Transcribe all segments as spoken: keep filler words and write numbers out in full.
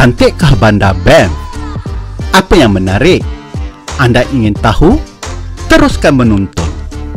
Cantikkah bandar Banff? Apa yang menarik? Anda ingin tahu? Teruskan menonton.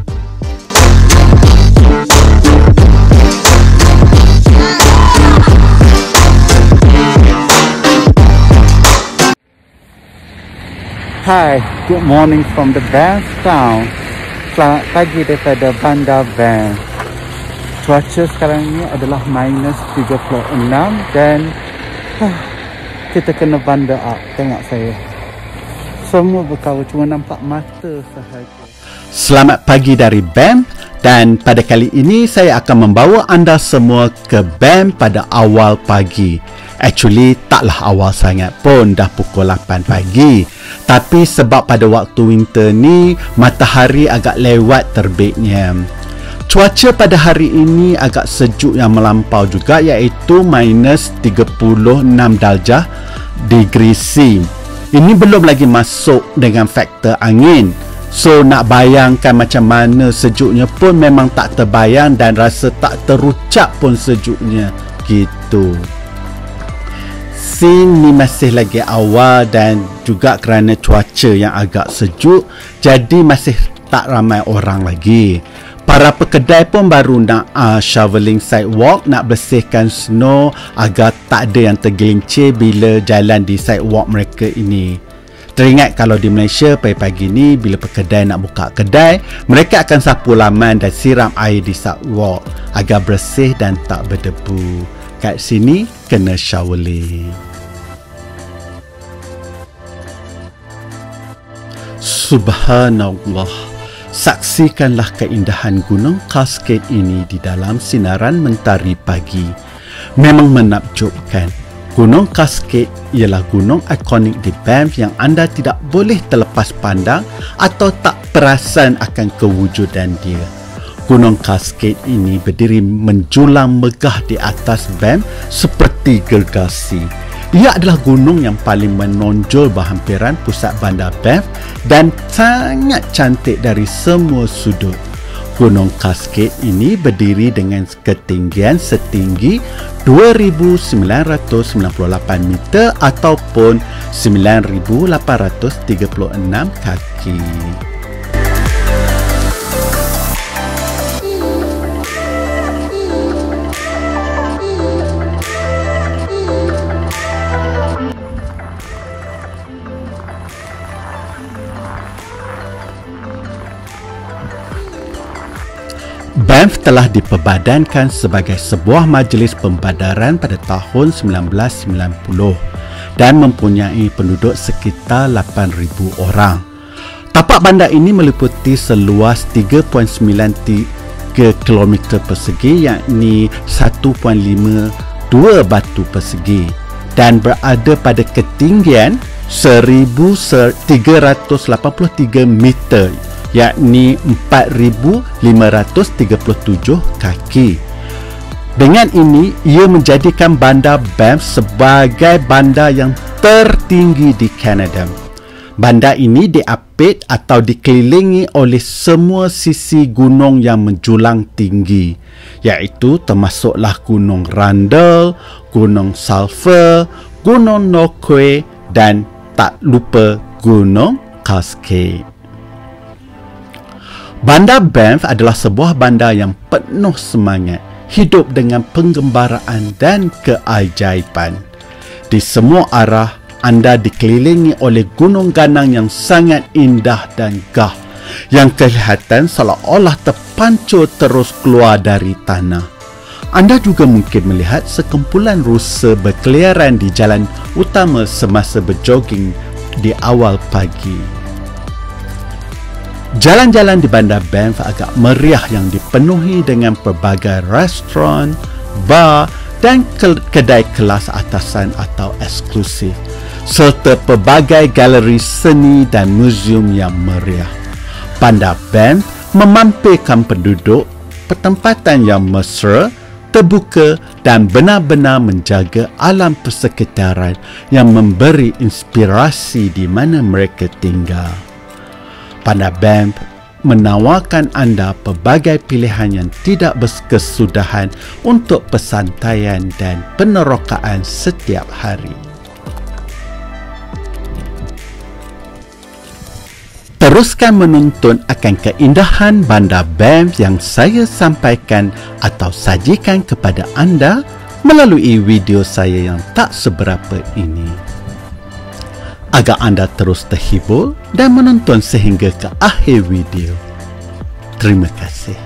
Hi, good morning from the Banff town. Selamat pagi daripada bandar Banff. Cuaca sekarang ini adalah minus tiga puluh enam dan huh, kita kena bandar up. Tengok saya, semua berkawal, cuma nampak mata sahaja. Selamat pagi dari Banff, dan pada kali ini saya akan membawa anda semua ke Banff pada awal pagi. Actually taklah awal sangat pun, dah pukul lapan pagi. Tapi sebab pada waktu winter ni matahari agak lewat terbitnya. Cuaca pada hari ini agak sejuk yang melampau juga, iaitu minus tiga puluh enam darjah degree C. Ini belum lagi masuk dengan faktor angin. So nak bayangkan macam mana sejuknya pun memang tak terbayang dan rasa tak terucap pun sejuknya gitu. Scene ni masih lagi awal dan juga kerana cuaca yang agak sejuk, jadi masih tak ramai orang lagi. Para pekedai pun baru nak uh, shoveling sidewalk, nak bersihkan snow agar tak ada yang tergelincir bila jalan di sidewalk mereka ini. Teringat kalau di Malaysia pagi-pagi ni bila pekedai nak buka kedai, mereka akan sapu laman dan siram air di sidewalk agar bersih dan tak berdebu. Kat sini kena shoveling. Subhanallah, saksikanlah keindahan Gunung Cascade ini di dalam sinaran mentari pagi. Memang menakjubkan. Gunung Cascade ialah gunung ikonik di Banff yang anda tidak boleh terlepas pandang atau tak perasan akan kewujudan dia. Gunung Cascade ini berdiri menjulang megah di atas Banff seperti gergasi. Ia adalah gunung yang paling menonjol berhampiran pusat bandar Banff dan sangat cantik dari semua sudut. Gunung Cascade ini berdiri dengan ketinggian setinggi dua ribu sembilan ratus sembilan puluh lapan meter ataupun sembilan ribu lapan ratus tiga puluh enam kaki. Banff telah diperbadankan sebagai sebuah majlis pembadaran pada tahun sembilan belas sembilan puluh dan mempunyai penduduk sekitar lapan ribu orang. Tapak bandar ini meliputi seluas tiga perpuluhan sembilan tiga kilometer persegi, yakni satu perpuluhan lima dua batu persegi, dan berada pada ketinggian seribu tiga ratus lapan puluh tiga meter, yakni empat ribu lima ratus tiga puluh tujuh kaki. Dengan ini, ia menjadikan bandar Banff sebagai bandar yang tertinggi di Kanada. Bandar ini diapit atau dikelilingi oleh semua sisi gunung yang menjulang tinggi, iaitu termasuklah Gunung Randall, Gunung Sulphur, Gunung Norquay dan tak lupa Gunung Cascade. Bandar Banff adalah sebuah bandar yang penuh semangat, hidup dengan penggembaraan dan keajaiban. Di semua arah, anda dikelilingi oleh gunung ganang yang sangat indah dan gah, yang kelihatan seolah-olah terpancur terus keluar dari tanah. Anda juga mungkin melihat sekumpulan rusa berkeliaran di jalan utama semasa berjoging di awal pagi. Jalan-jalan di bandar Banff agak meriah yang dipenuhi dengan pelbagai restoran, bar dan kedai kelas atasan atau eksklusif, serta pelbagai galeri seni dan muzium yang meriah. Bandar Banff memampirkan penduduk pertempatan yang mesra, terbuka dan benar-benar menjaga alam persekitaran yang memberi inspirasi di mana mereka tinggal. Bandar Banff menawarkan anda pelbagai pilihan yang tidak berkesudahan untuk persantaian dan penerokaan setiap hari. teruskan menonton akan keindahan bandar Banff yang saya sampaikan atau sajikan kepada anda melalui video saya yang tak seberapa ini. Agar anda terus terhibur dan menonton sehingga ke akhir video. Terima kasih.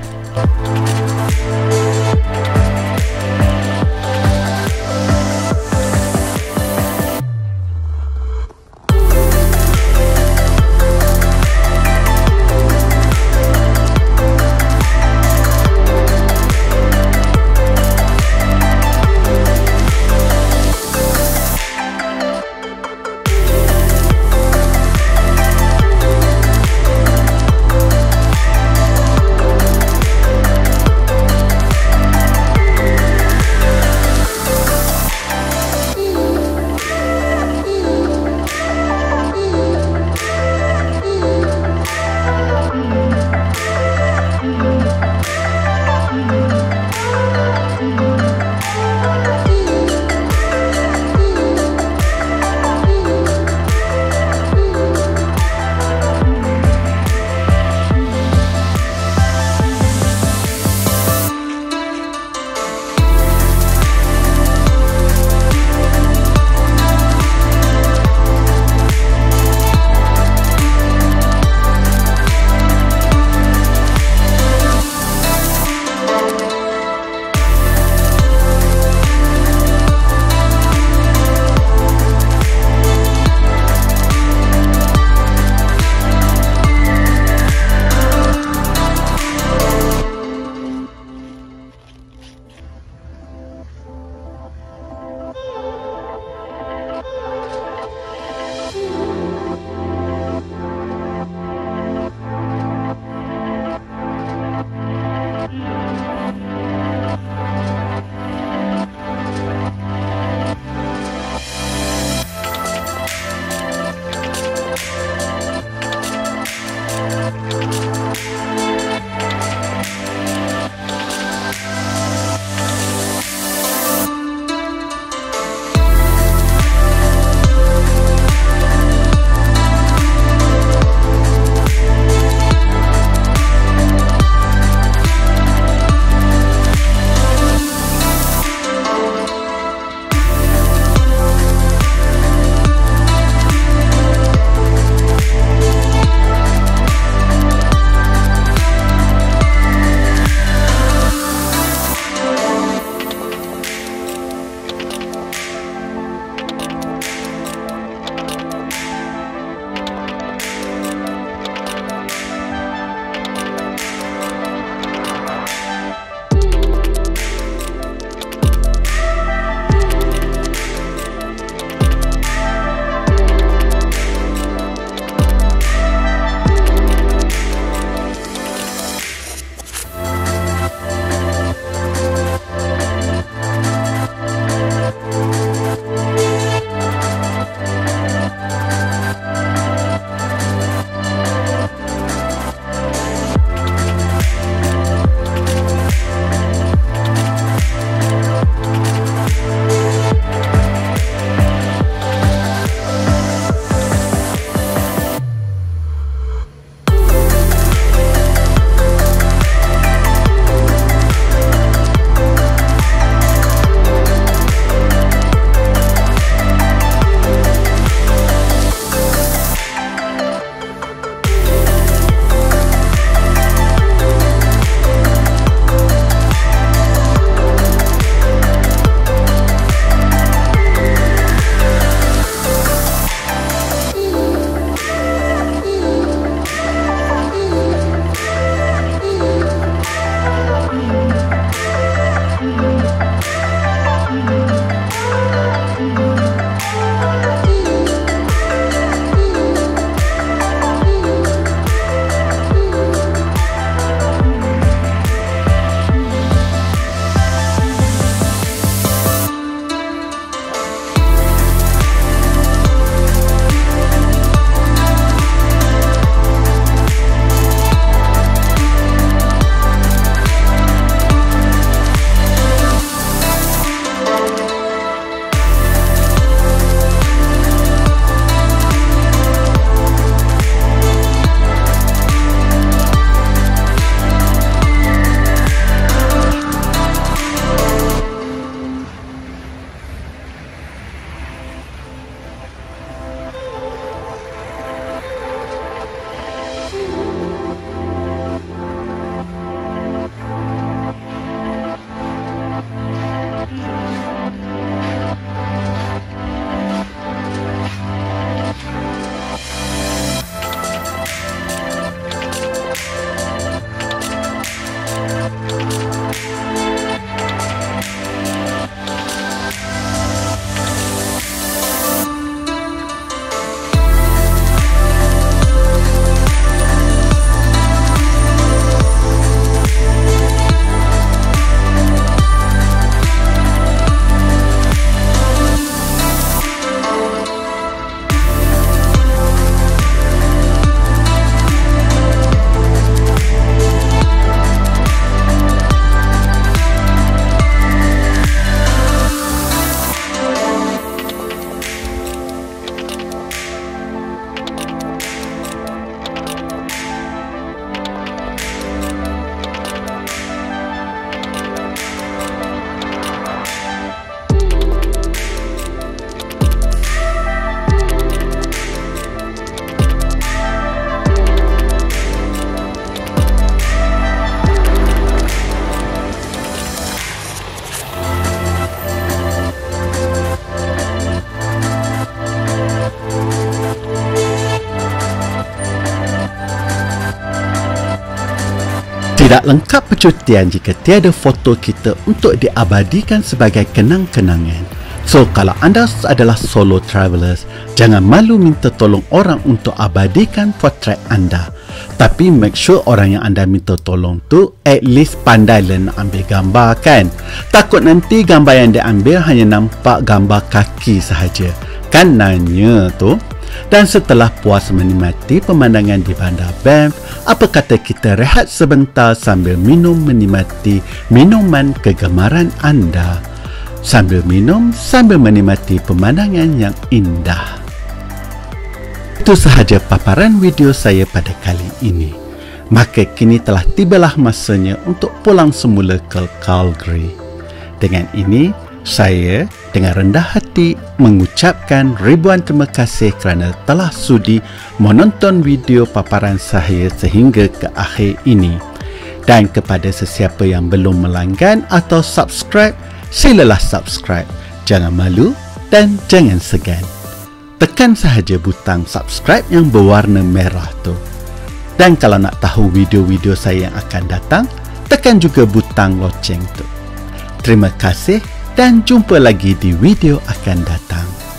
Tidak lengkap percutian jika tiada foto kita untuk diabadikan sebagai kenang-kenangan. So, kalau anda adalah solo travelers, jangan malu minta tolong orang untuk abadikan potret anda. Tapi make sure orang yang anda minta tolong tu at least pandai lah nak ambil gambar kan. Takut nanti gambar yang dia ambil hanya nampak gambar kaki sahaja. Kan nanya tu. Dan setelah puas menikmati pemandangan di Bandar Banff, apa kata kita rehat sebentar sambil minum menikmati minuman kegemaran anda. Sambil minum, sambil menikmati pemandangan yang indah. Itu sahaja paparan video saya pada kali ini. Maka kini telah tibalah masanya untuk pulang semula ke Calgary. Dengan ini, saya dengan rendah hati mengucapkan ribuan terima kasih kerana telah sudi menonton video paparan saya sehingga ke akhir ini. Dan kepada sesiapa yang belum melanggan atau subscribe, silalah subscribe. Jangan malu dan jangan segan. Tekan sahaja butang subscribe yang berwarna merah tu. Dan kalau nak tahu video-video saya yang akan datang, tekan juga butang loceng tu. Terima kasih dan jumpa lagi di video akan datang.